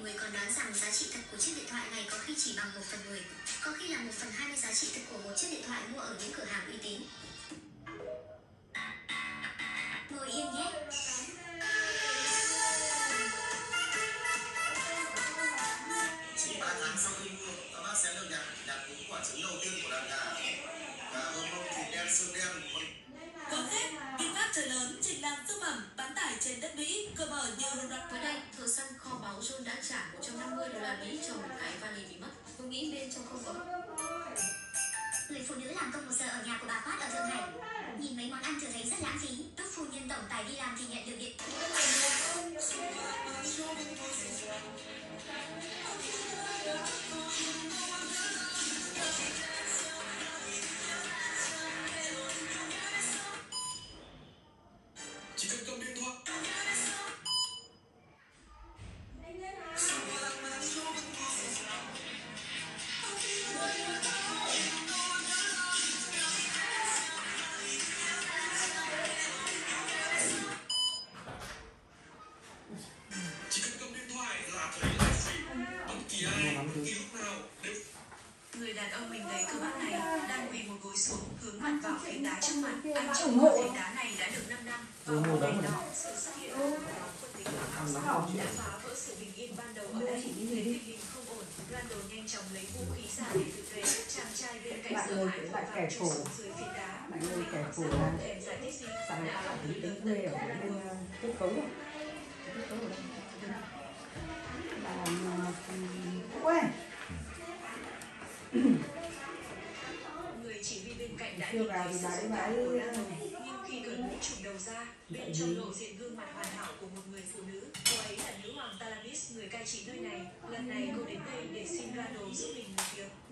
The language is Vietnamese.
người còn đoán rằng giá trị thật của chiếc điện thoại này có khi chỉ bằng 1/10, có khi là 1/20 giá trị thực của một chiếc điện thoại mua ở những cửa hàng uy tín. Ngồi yên nhé. Chỉ 3 tháng sau khi mua, các bác sẽ được nhặt những quả trứng đầu tiên của đàn gà và bông bông thịt đen xương đen. Có phép, VinFast trời lớn trình làng siêu phẩm bán tải trên đất Mỹ, cờ mở nhiều đồng loạt. Mới đây, thợ săn kho báu John đã trả $150 cho một cái vali bị mất. Tôi nghĩ bên trong không có. Người phụ nữ làm công 1 giờ ở nhà của bà Phát ở Thượng Hải. Nhìn mấy món ăn chưa thấy rất lãng phí. Lúc phu nhân tổng tài đi làm thì nhận được điện. Chỉ cần cầm điện thoại. Chỉ cần cầm điện thoại là thấy livestream bất kỳ ai, bất kỳ lúc nào đều. Người đàn ông mình lấy cơ bắp này đang quỳ một gối xuống hướng mặt vào phiến đá trước mặt. Anh chồng của phiến đá này đã được 5 năm và một ngày nọ sự xuất hiện của nhóm quân lính áo xanh đã phá vỡ sự bình yên ban đầu ở đây. Thấy tình hình không ổn, Randall nhanh chóng lấy vũ khí ra để tự vệ. Chàng trai bên cạnh sợ hãi vội vàng chui xuống dưới phiến đá. Người cảnh sát không thèm giải thích gì đã bảo tính đến thuê ở bên kết cấu rồi. Kết cấu ở đây. Quen. Người chỉ huy bên cạnh đã nhìn thấy sự xúc cảm của Randall, nhưng khi cởi mũ trùm đầu ra, bên trong lộ diện gương mặt hoàn hảo của một người phụ nữ. Cô ấy là nữ hoàng Talamis, người cai trị nơi này. Lần này cô đến đây để xin Randall giúp mình một việc.